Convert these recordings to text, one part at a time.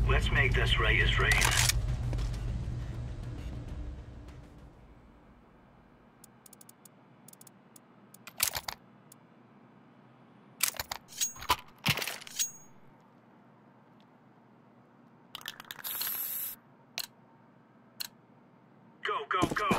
Let's make this right as rain. Go, go, go!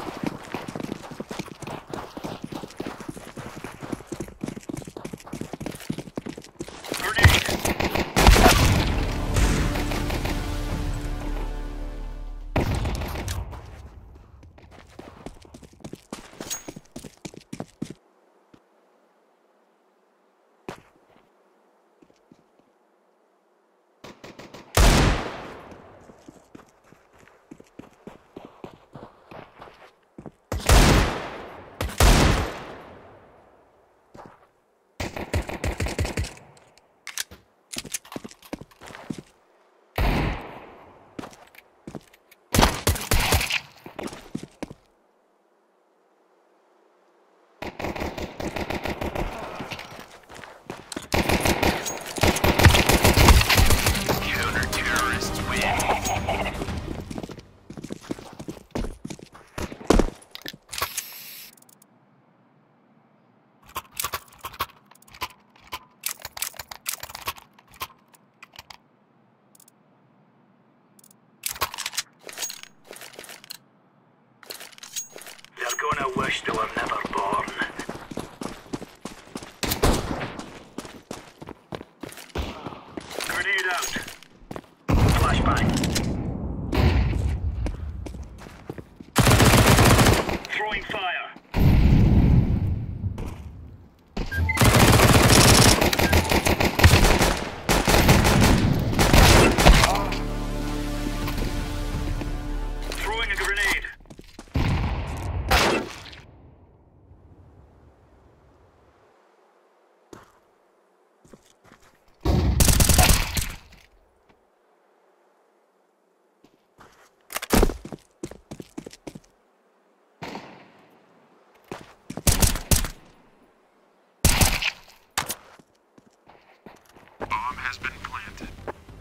Gonna wish they were never born. Grenade out. Flashbang. Throwing fire. Throwing a grenade. Bomb has been planted.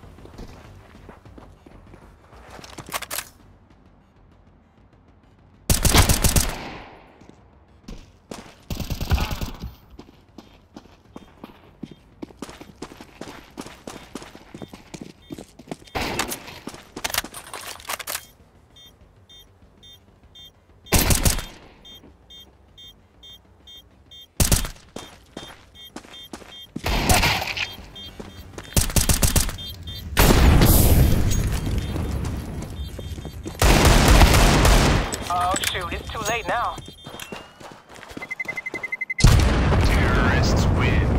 Oh shoot, it's too late now. Terrorists win.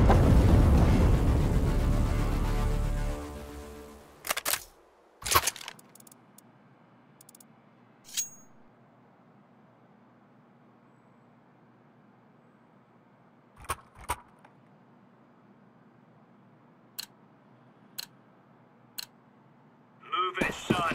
Move it, son.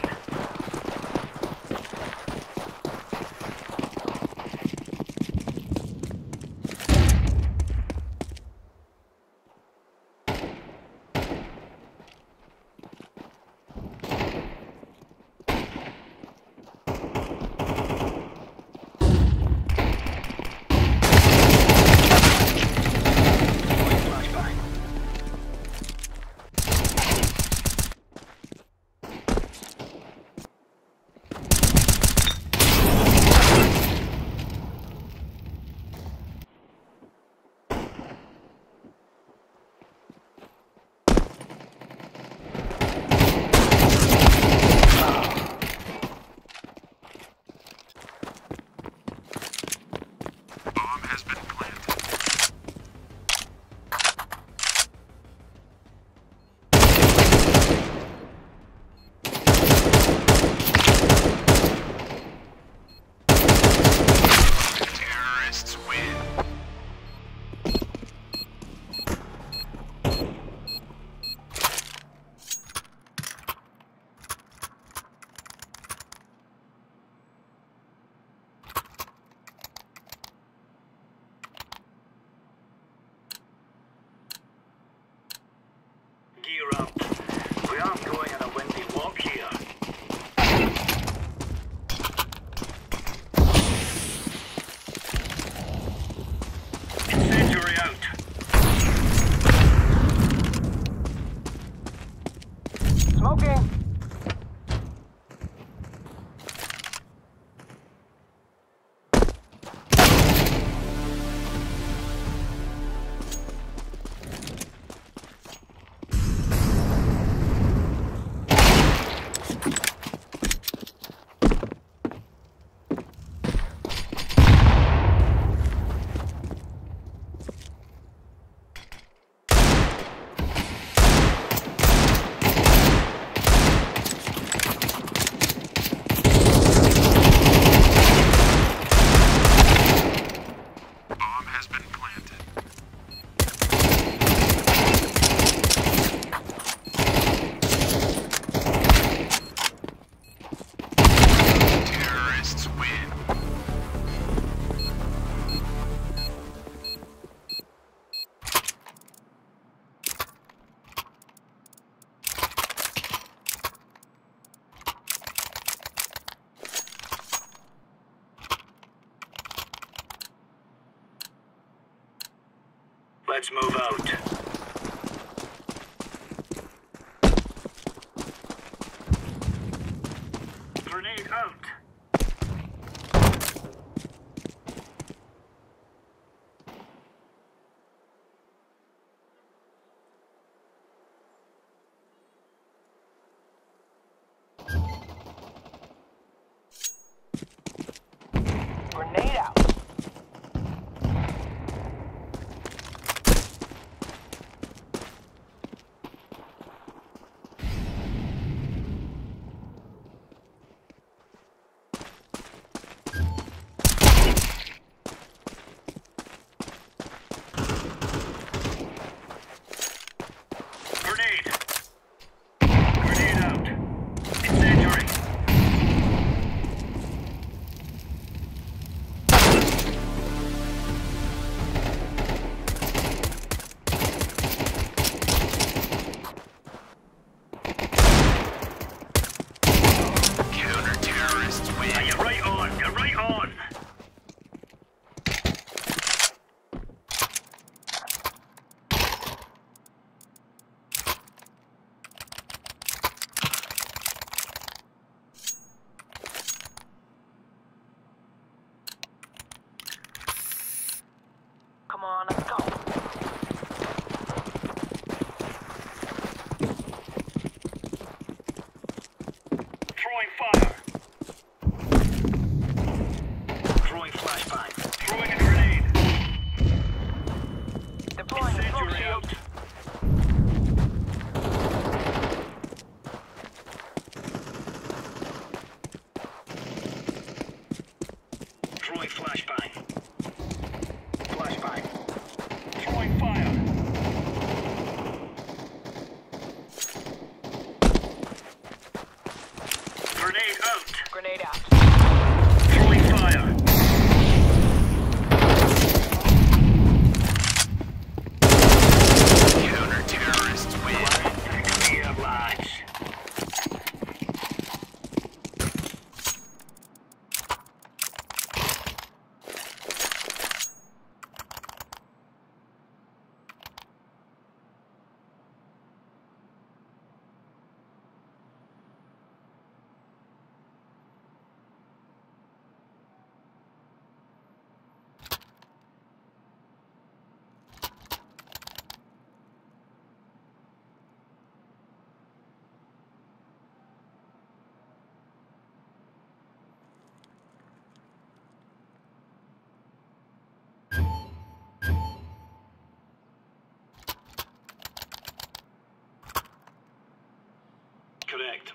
Smoking. Let's move out. Grenade out. Grenade out. Grenade. Grenade out. Incendiary. Counter-terrorists win. You're right on. You're right on. Come on, let's go. Throwing fire. Throwing flashbang. Throwing a grenade. Deploying the smoke Incendiary shield. out. Throwing flashbang. Flashbang. Throwing fire. Grenade out. Grenade out. Throwing fire. Counter-terrorists win. Clear, lads. Correct.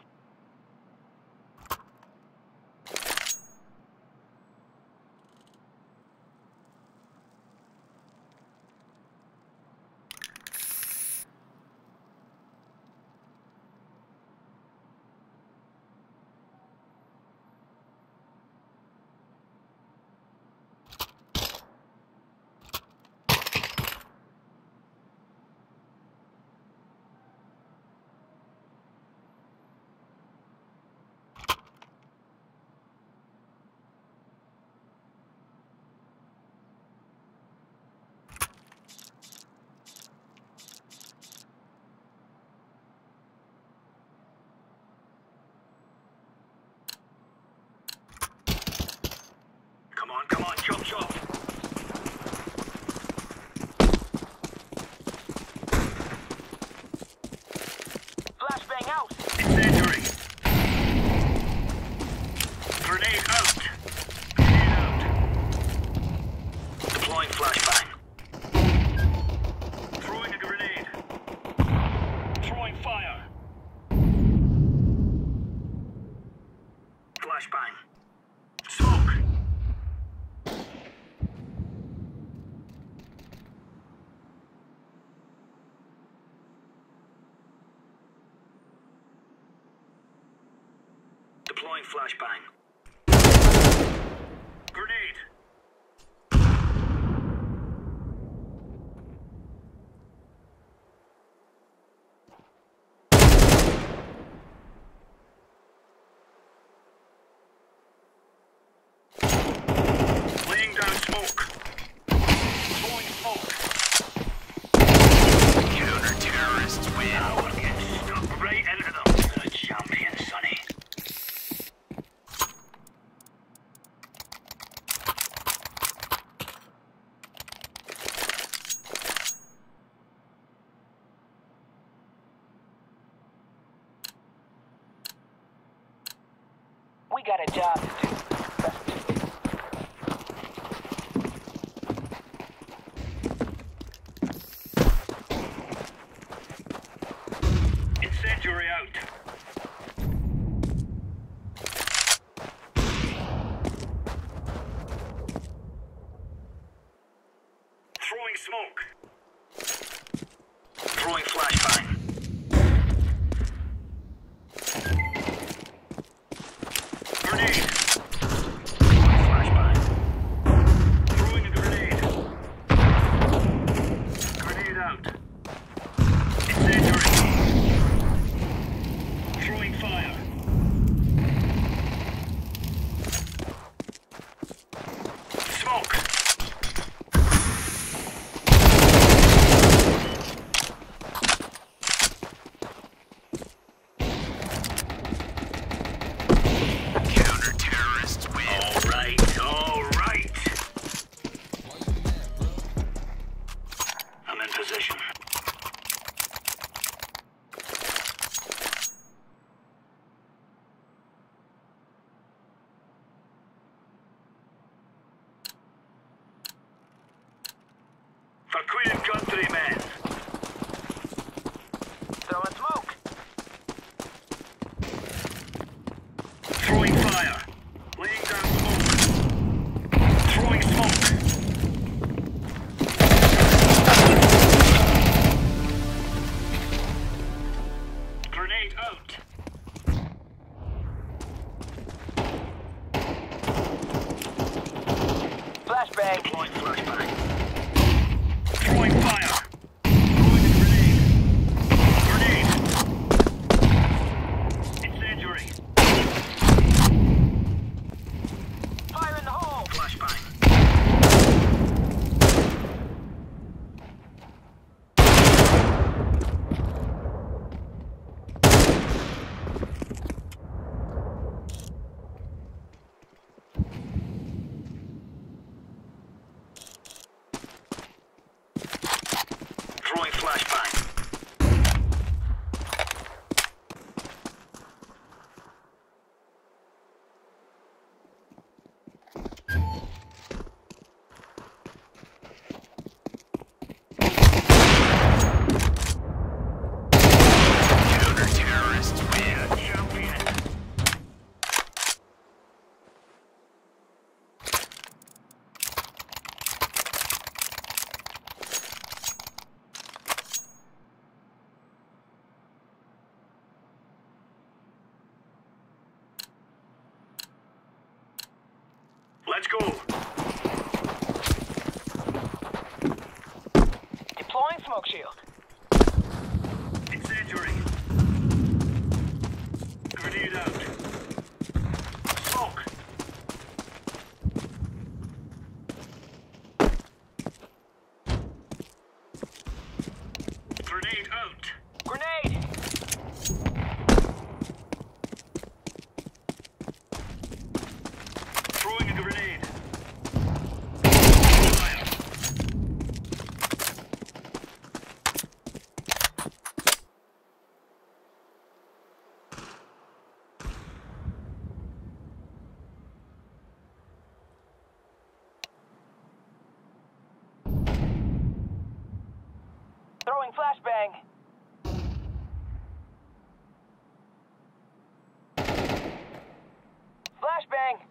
Deploying flashbang. Grenade. Laying down smoke. Throwing smoke. Counter-terrorists win. Now we're getting stuck right into them. The champion, Sonny. We got a job to do. Incendiary out. Throwing smoke. Throwing flashbang. Grenade. Throwing flashbang. Throwing a grenade. Grenade out. Incendiary. Throwing fire. Smoke. Counter-terrorists win. All right, all right. I'm in position. For Queen and Country, men. Throwing smoke. Throwing fire. Laying down smoke. Throwing smoke. Grenade out. Flashbang. Deploying flashbang. Throwing fire. Throwing a grenade. Grenade. Incendiary. Fire in the hole. Flashbang. Throwing flashbang. Counter-terrorists win. Champion. Let's go. Deploying smoke shield. Incendiary. Grenade out. Smoke. Grenade out. Grenade. Throwing a grenade. Fire. Throwing flashbang. Flashbang.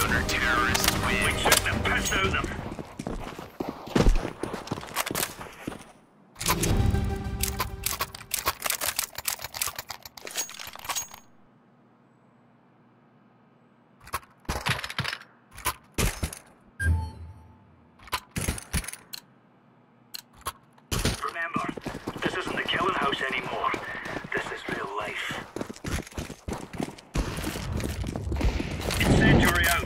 Counter-terrorists win. We took the piss out of them. Remember, this isn't the killing house anymore. This is real life. Incendiary out.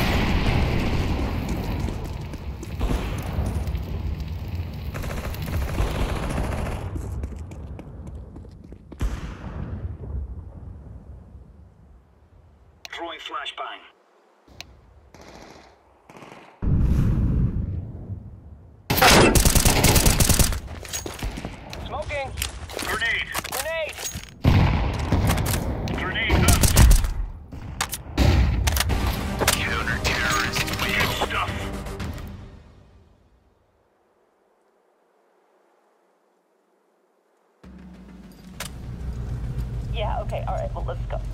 Throwing flashbang. Smoking. Grenade. Grenade. Grenade out. Counter-terrorists win. Good stuff. Yeah, okay, alright, well, let's go.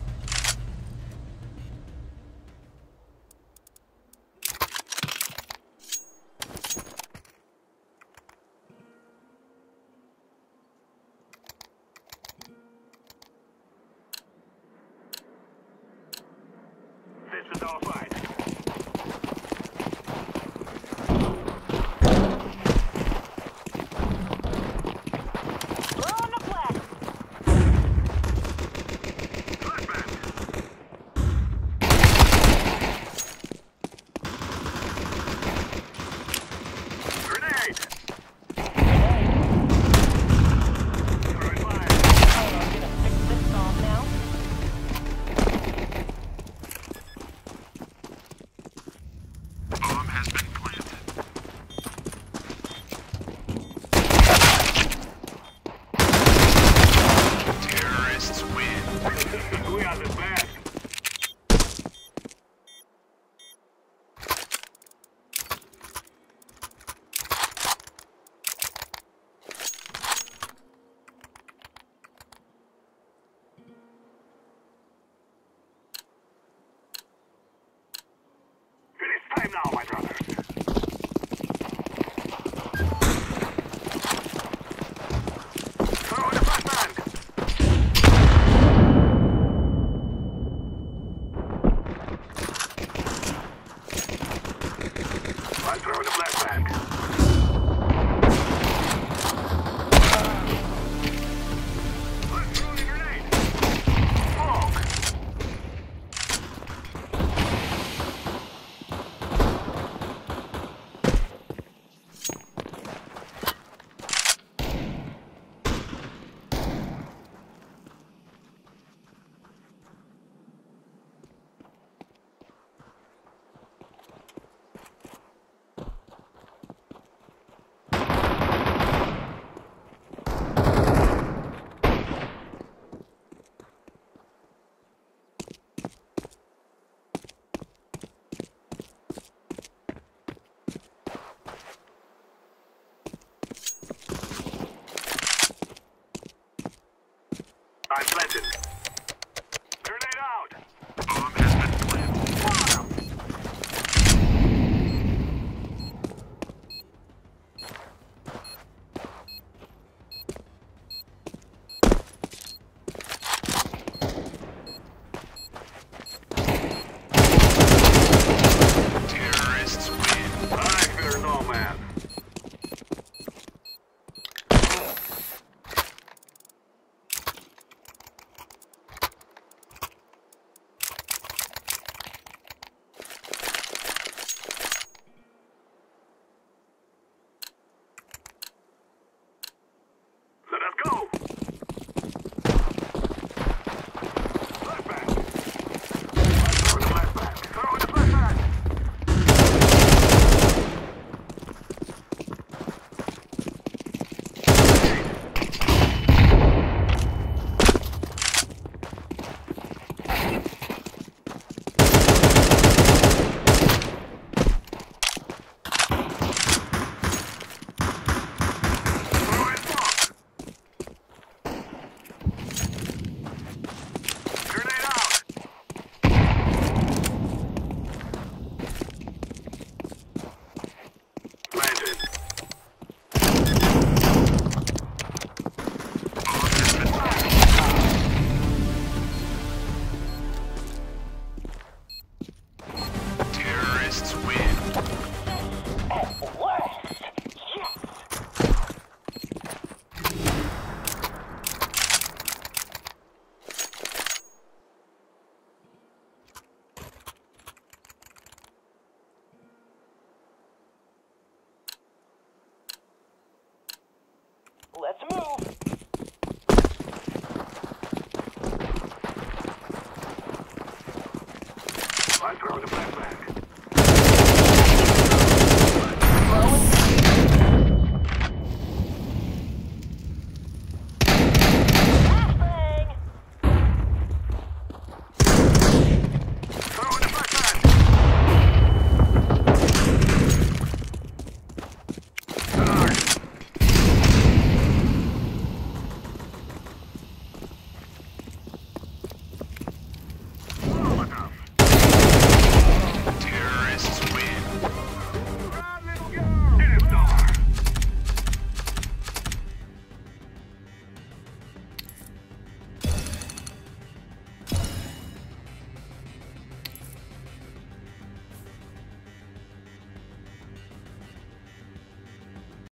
This is all fine. We're on the flag. Flashbang. Grenade. Throwing fire. Oh, I'm gonna fix this bomb now. Bomb has been planted. Terrorists win. We are the best. It is time now, my brothers. Throw in the flashbang. I'm throwing the flashbang. I'm throwing a grenade. Smoke. Let's move. I'm throwing a flashback.